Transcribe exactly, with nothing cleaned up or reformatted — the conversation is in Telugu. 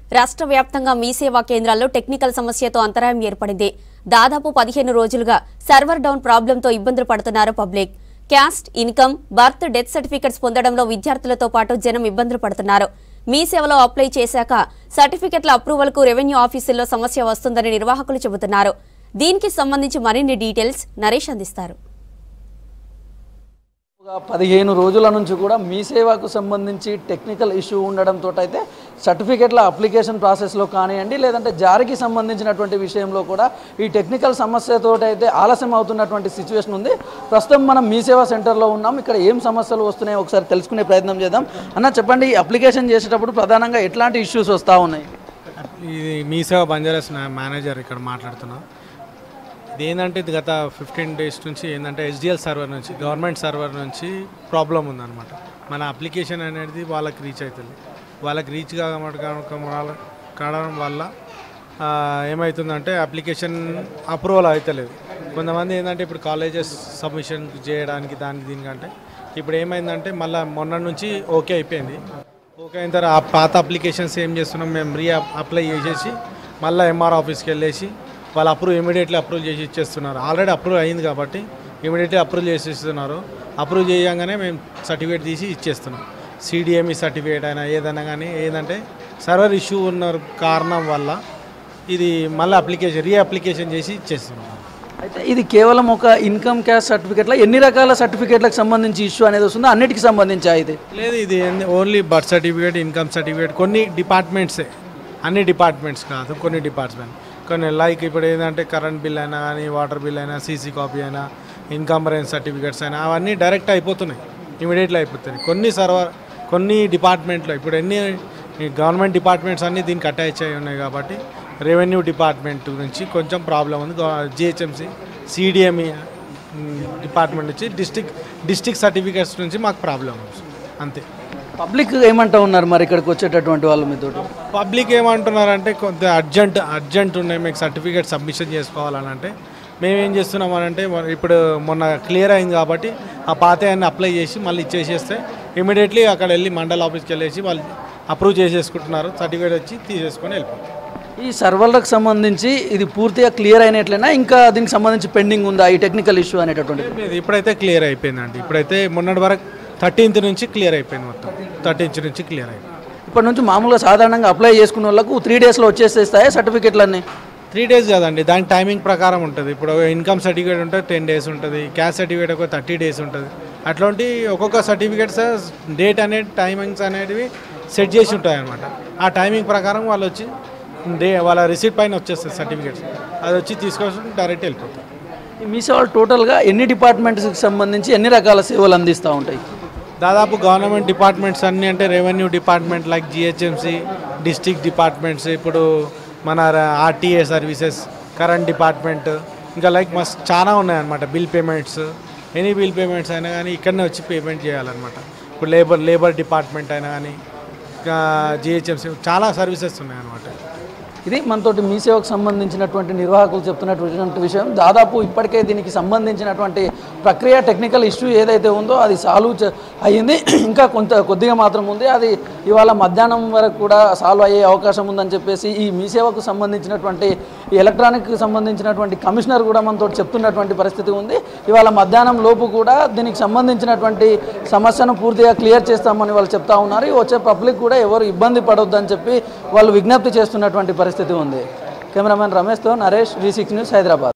రాష్ట్ర వ్యాప్తంగా మీ సేవా కేంద్రాల్లో టెక్నికల్ సమస్యతో అంతరాయం ఏర్పడింది. దాదాపు పదిహేను రోజులుగా సర్వర్ డౌన్ ప్రాబ్లంతో ఇబ్బందులు పడుతున్నారు public. Caste, income, birth, death certificates పొందడంలో విద్యార్థులతో పాటు జనం ఇబ్బందులు పడుతున్నారు. మీ సేవలో అప్లై చేశాక సర్టిఫికెట్ల అప్రూవల్కు రెవెన్యూ ఆఫీసుల్లో సమస్య వస్తుందని నిర్వాహకులు చెబుతున్నారు. దీనికి సంబంధించి మరిన్ని డీటెయిల్స్ నరేష్ అందిస్తారు. పదిహేను రోజుల నుంచి కూడా మీ సేవకు సంబంధించి టెక్నికల్ ఇష్యూ ఉండడంతో అయితే సర్టిఫికెట్ల అప్లికేషన్ ప్రాసెస్లో కానివ్వండి, లేదంటే జారీకి సంబంధించినటువంటి విషయంలో కూడా ఈ టెక్నికల్ సమస్యతో అయితే ఆలస్యం అవుతున్నటువంటి సిచ్యువేషన్ ఉంది. ప్రస్తుతం మనం మీ సేవా సెంటర్లో ఉన్నాం. ఇక్కడ ఏం సమస్యలు వస్తున్నాయో ఒకసారి తెలుసుకునే ప్రయత్నం చేద్దాం. అన్న చెప్పండి, ఈ అప్లికేషన్ చేసేటప్పుడు ప్రధానంగా ఎట్లాంటి ఇష్యూస్ వస్తూ ఉన్నాయి? ఇది మీ సేవ బంజారాస్ మేనేజర్ ఇక్కడ మాట్లాడుతున్నా. ఇది ఏంటంటే ఇది గత ఫిఫ్టీన్ డేస్ నుంచి ఏంటంటే ఎస్డిఎల్ సర్వర్ నుంచి గవర్నమెంట్ సర్వర్ నుంచి ప్రాబ్లం ఉందన్నమాట. మన అప్లికేషన్ అనేది వాళ్ళకి రీచ్ అవుతుంది. వాళ్ళకి రీచ్ కావడం వల్ల ఏమవుతుందంటే అప్లికేషన్ అప్రూవల్ అవుతలేదు. కొంతమంది ఏంటంటే ఇప్పుడు కాలేజెస్ సబ్మిషన్ చేయడానికి దానికి దీనికంటే ఇప్పుడు ఏమైందంటే మళ్ళీ మొన్న నుంచి ఓకే అయిపోయింది. ఓకే అయిన తర్వాత ఆ పాత అప్లికేషన్స్ ఏం చేస్తున్నాం, మేము రీ అప్లై చేసేసి మళ్ళీ ఎంఆర్ ఆఫీస్కి వెళ్ళేసి వాళ్ళు అప్రూవ్ ఇమీడియట్లీ అప్రూవ్ చేసి ఇచ్చేస్తున్నారు. ఆల్రెడీ అప్రూవ్ అయింది కాబట్టి ఇమీడియట్లీ అప్రూవ్ చేసి ఇస్తున్నారు. అప్రూవ్ చేయగానే మేము సర్టిఫికేట్ తీసి ఇచ్చేస్తున్నాం. సిడిఎంఈ సర్టిఫికేట్ అయినా ఏదైనా కానీ ఏంటంటే సర్వర్ ఇష్యూ ఉన్న కారణం వల్ల ఇది మళ్ళీ అప్లికేషన్ రీ అప్లికేషన్ చేసి ఇచ్చేస్తున్నాం. అయితే ఇది కేవలం ఒక ఇన్కమ్ క్యాస్ట్ సర్టిఫికేట్ల ఎన్ని రకాల సర్టిఫికేట్లకు సంబంధించి ఇష్యూ అనేది వస్తుందో అన్నిటికి సంబంధించి అయితే లేదు, ఇది only birth certificate, income certificate, కొన్ని డిపార్ట్మెంట్సే, అన్ని డిపార్ట్మెంట్స్ కాదు, కొన్ని డిపార్ట్మెంట్ కొన్ని లైక్ ఇప్పుడు ఏంటంటే కరెంట్ బిల్ అయినా కానీ, వాటర్ బిల్ అయినా, సీసీ కాపీ అయినా, ఇన్కంబరెన్స్ సర్టిఫికేట్స్ అయినా అవన్నీ డైరెక్ట్ అయిపోతున్నాయి, ఇమీడియట్లీ అయిపోతున్నాయి. కొన్ని సర్వర్ కొన్ని డిపార్ట్మెంట్లో ఇప్పుడు ఎన్ని గవర్నమెంట్ డిపార్ట్మెంట్స్ అన్నీ దీనికి అటాచ్ అయి ఉన్నాయి కాబట్టి రెవెన్యూ డిపార్ట్మెంట్ నుంచి కొంచెం ప్రాబ్లం ఉంది. జిహెచ్ఎంసీ సిడిఎంఈ డిపార్ట్మెంట్ నుంచి డిస్టిక్ డిస్టిక్ సర్టిఫికేట్స్ నుంచి మాకు ప్రాబ్లం ఉంది, అంతే. పబ్లిక్ ఏమంటూ ఉన్నారు మరి ఇక్కడికి వచ్చేటటువంటి వాళ్ళు మీతో? పబ్లిక్ ఏమంటున్నారంటే కొంత అర్జెంట్ అర్జెంట్ ఉన్నాయి, మీకు సర్టిఫికేట్ సబ్మిషన్ చేసుకోవాలని. అంటే మేమేం చేస్తున్నామనంటే ఇప్పుడు మొన్న క్లియర్ అయింది కాబట్టి ఆ పాత అన్ని అప్లై చేసి మళ్ళీ ఇచ్చేసేస్తే ఇమీడియట్లీ అక్కడ వెళ్ళి మండల్ ఆఫీస్కి వెళ్ళేసి వాళ్ళు అప్రూవ్ చేసేసుకుంటున్నారు. సర్టిఫికేట్ వచ్చి తీసేసుకొని వెళ్ళిపోతారు. ఈ సర్వర్లకు సంబంధించి ఇది పూర్తిగా క్లియర్ అయినట్లయినా ఇంకా దీనికి సంబంధించి పెండింగ్ ఉందా ఈ టెక్నికల్ ఇష్యూ అనేటటువంటి? ఇప్పుడైతే క్లియర్ అయిపోయిందండి. ఇప్పుడైతే మొన్నటి వరకు థర్టీన్త్ నుంచి క్లియర్ అయిపోయింది, మొత్తం థర్టీన్త్ నుంచి క్లియర్ అయిపోయింది. ఇప్పటి నుంచి మామూలుగా సాధారణంగా అప్లై చేసుకున్న వాళ్ళకు త్రీ డేస్లో వచ్చేసేస్తాయా సర్టిఫికెట్లన్నీ? త్రీ డేస్ కాదండి, దానికి టైమింగ్ ప్రకారం ఉంటుంది. ఇప్పుడు ఇన్కమ్ సర్టిఫికేట్ ఉంటుంది టెన్ డేస్ ఉంటుంది, క్యాస్ట్ సర్టిఫికేట్ ఒక థర్టీ డేస్ ఉంటుంది. అట్లాంటి ఒక్కొక్క సర్టిఫికేట్స్ డేట్ అనేది టైమింగ్స్ అనేటివి సెట్ చేసి ఉంటాయి అన్నమాట. ఆ టైమింగ్ ప్రకారం వాళ్ళు వచ్చి డే వాళ్ళ రిసీట్ పైన వచ్చేస్తుంది సర్టిఫికేట్స్, అది వచ్చి తీసుకొని డైరెక్ట్ వెళ్ళిపోతారు. మీ సేవలు టోటల్గా ఎన్ని డిపార్ట్మెంట్స్కి సంబంధించి ఎన్ని రకాల సేవలు అందిస్తూ ఉంటాయి? దాదాపు గవర్నమెంట్ డిపార్ట్మెంట్స్ అన్నీ అంటే revenue department like GHMC, district departments, ఇప్పుడు మన ఆర్టీఏ సర్వీసెస్, కరెంట్ డిపార్ట్మెంట్, ఇంకా లైక్ మస్త్ చాలా ఉన్నాయన్నమాట. Bill payments, any bill payments అయినా కానీ ఇక్కడనే వచ్చి పేమెంట్ చేయాలన్నమాట. ఇప్పుడు లేబర్ లేబర్ డిపార్ట్మెంట్ అయినా కానీ ఇంకా జిహెచ్ఎంసీ చాలా సర్వీసెస్ ఉన్నాయన్నమాట. ఇది మనతోటి మీ సేవకు సంబంధించినటువంటి నిర్వాహకులు చెప్తున్నటువంటి విషయం. దాదాపు ఇప్పటికే దీనికి సంబంధించినటువంటి ప్రక్రియ టెక్నికల్ ఇష్యూ ఏదైతే ఉందో అది సాల్వ్ అయ్యింది, ఇంకా కొంత కొద్దిగా మాత్రం ఉంది. అది ఇవాళ మధ్యాహ్నం వరకు కూడా సాల్వ్ అయ్యే అవకాశం ఉందని చెప్పేసి ఈ మీ సేవకు సంబంధించినటువంటి ఈ ఎలక్ట్రానిక్ సంబంధించినటువంటి కమిషనర్ కూడా మనతో చెప్తున్నటువంటి పరిస్థితి ఉంది. ఇవాళ మధ్యాహ్నం లోపు కూడా దీనికి సంబంధించినటువంటి సమస్యను పూర్తిగా క్లియర్ చేస్తామని వాళ్ళు చెప్తా ఉన్నారు. వచ్చే పబ్లిక్ కూడా ఎవరు ఇబ్బంది పడొద్దని చెప్పి వాళ్ళు విజ్ఞప్తి చేస్తున్నటువంటి పరిస్థితి ఉంది. కెమెరామెన్ రమేష్తో Naresh, V six news, Hyderabad.